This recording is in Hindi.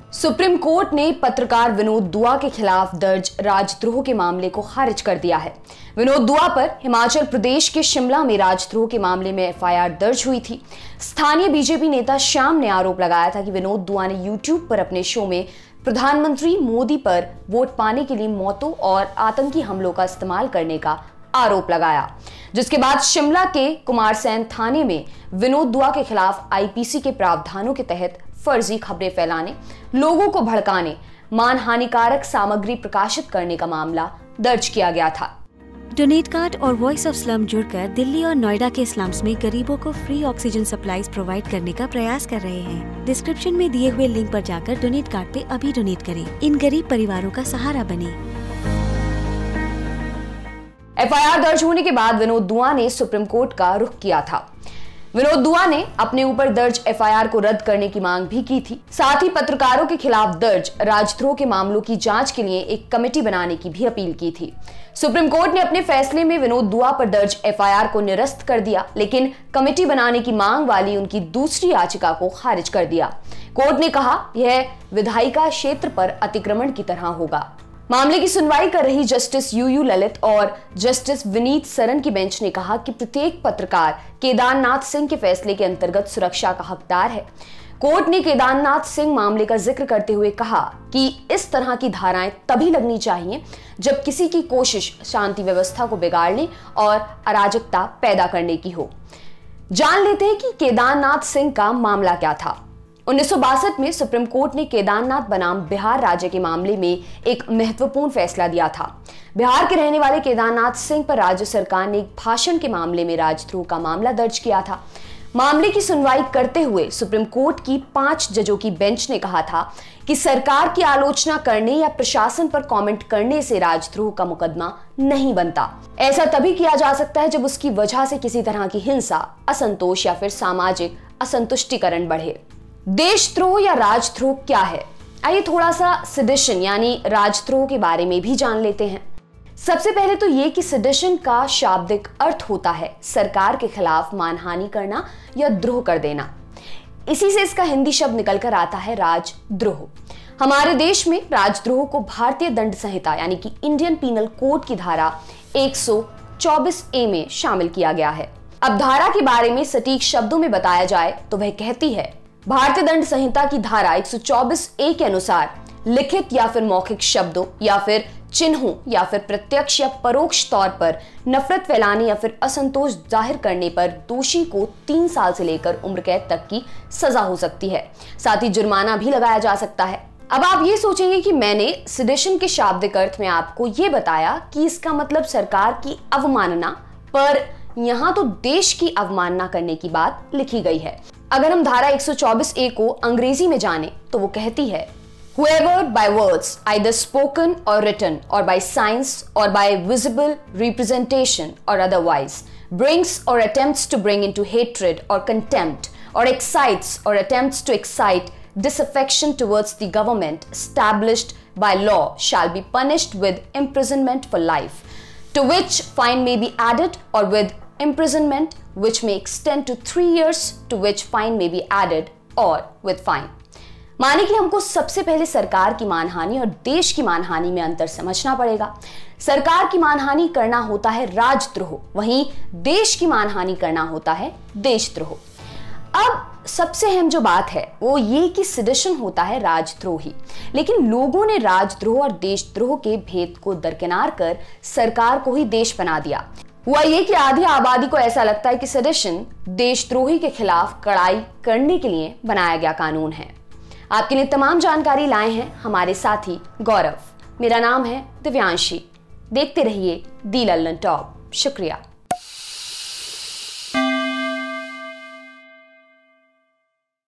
सुप्रीम कोर्ट ने पत्रकार विनोद दुआ के खिलाफ दर्ज राजद्रोह के मामले को खारिज कर दिया है। विनोद दुआ पर हिमाचल प्रदेश के शिमला में राजद्रोह के मामले में एफआईआर दर्ज हुई थी। स्थानीय बीजेपी नेता श्याम ने आरोप लगाया था कि विनोद दुआ ने यूट्यूब पर अपने शो में प्रधानमंत्री मोदी पर वोट पाने के लिए मौतों और आतंकी हमलों का इस्तेमाल करने का आरोप लगाया, जिसके बाद शिमला के कुमारसैन थाने में विनोद दुआ के खिलाफ आईपीसी के प्रावधानों के तहत फर्जी खबरें फैलाने, लोगों को भड़काने, मानहानिकारक सामग्री प्रकाशित करने का मामला दर्ज किया गया था। डोनेट कार्ड और वॉइस ऑफ स्लम जुड़कर दिल्ली और नोएडा के स्लम्स में गरीबों को फ्री ऑक्सीजन सप्लाईज प्रोवाइड करने का प्रयास कर रहे हैं। डिस्क्रिप्शन में दिए हुए लिंक पर जाकर डोनेट कार्ड पे अभी डोनेट करें। इन गरीब परिवारों का सहारा बने। एफआईआर दर्ज होने के बाद विनोद दुआ ने सुप्रीम कोर्ट का रुख किया था। विनोद दुआ ने अपने ऊपर दर्ज एफआईआर को रद्द करने की मांग भी की थी। साथ ही पत्रकारों के खिलाफ दर्ज राजद्रोह के मामलों की जांच के लिए एक कमेटी बनाने की भी अपील की थी। सुप्रीम कोर्ट ने अपने फैसले में विनोद दुआ पर दर्ज एफआईआर को निरस्त कर दिया, लेकिन कमेटी बनाने की मांग वाली उनकी दूसरी याचिका को खारिज कर दिया। कोर्ट ने कहा यह विधायिका क्षेत्र पर अतिक्रमण की तरह होगा। मामले की सुनवाई कर रही जस्टिस यूयू ललित और जस्टिस विनीत सरन की बेंच ने कहा कि प्रत्येक पत्रकार केदारनाथ सिंह के फैसले के अंतर्गत सुरक्षा का हकदार है। कोर्ट ने केदारनाथ सिंह मामले का जिक्र करते हुए कहा कि इस तरह की धाराएं तभी लगनी चाहिए जब किसी की कोशिश शांति व्यवस्था को बिगाड़ने और अराजकता पैदा करने की हो। जान लेते हैं कि केदारनाथ सिंह का मामला क्या था। 1962 में सुप्रीम कोर्ट ने केदारनाथ बनाम बिहार राज्य के मामले में एक महत्वपूर्ण फैसला दिया था। बिहार के रहने वाले केदारनाथ सिंह पर राज्य सरकार ने एक भाषण के मामले में राजद्रोह का मामला दर्ज किया था। मामले की सुनवाई करते हुए सुप्रीम कोर्ट की 5 जजों की बेंच ने कहा था कि सरकार की आलोचना करने या प्रशासन पर कमेंट करने से राजद्रोह का मुकदमा नहीं बनता। ऐसा तभी किया जा सकता है जब उसकी वजह से किसी तरह की हिंसा, असंतोष या फिर सामाजिक असंतुष्टिकरण बढ़े। देशद्रोह या राजद्रोह क्या है? आइए थोड़ा सा सेडिशन यानी राजद्रोह के बारे में भी जान लेते हैं। सबसे पहले तो ये कि सेडिशन का शाब्दिक अर्थ होता है सरकार के खिलाफ मानहानि करना या द्रोह कर देना। इसी से इसका हिंदी शब्द निकलकर आता है राजद्रोह। हमारे देश में राजद्रोह को भारतीय दंड संहिता यानी कि इंडियन पीनल कोड की धारा 124A में शामिल किया गया है। अब धारा के बारे में सटीक शब्दों में बताया जाए तो वह कहती है, भारतीय दंड संहिता की धारा 124A के अनुसार लिखित या फिर मौखिक शब्दों या फिर चिन्हों या फिर प्रत्यक्ष या परोक्ष तौर पर नफरत फैलाने या फिर असंतोष जाहिर करने पर दोषी को 3 साल से लेकर उम्र कैद तक की सजा हो सकती है। साथ ही जुर्माना भी लगाया जा सकता है। अब आप ये सोचेंगे कि मैंने सेडिशन के शाब्दिक अर्थ में आपको ये बताया कि इसका मतलब सरकार की अवमानना, पर यहाँ तो देश की अवमानना करने की बात लिखी गई है। अगर हम धारा 124A को अंग्रेजी में जाने तो वो कहती है, Whoever by words, either spoken or written, or by signs, or by visible representation or otherwise, brings or attempts to bring into hatred or contempt, or excites or attempts to excite disaffection towards the government established by law shall be punished with imprisonment for life, to which fine may be added, or with imprisonment which may extend to 3 years, to which fine may be added, or with fine। माने कि हमको सबसे पहले सरकार की मानहानि और देश की मानहानि में अंतर समझना पड़ेगा। सरकार की मानहानि करना होता है राजद्रोह, वहीं देश की मानहानि करना होता है देशद्रोह। अब सबसे अहम जो बात है वो ये कि सेडिशन होता है राजद्रोह ही, लेकिन लोगों ने राजद्रोह और देशद्रोह के भेद को दरकिनार कर सरकार को ही देश बना दिया। हुआ ये कि आधी आबादी को ऐसा लगता है कि सेडिशन देशद्रोही के खिलाफ कड़ाई करने के लिए बनाया गया कानून है। आपके लिए तमाम जानकारी लाए हैं हमारे साथी गौरव। मेरा नाम है दिव्यांशी। देखते रहिए दी लल्लनटॉप। शुक्रिया।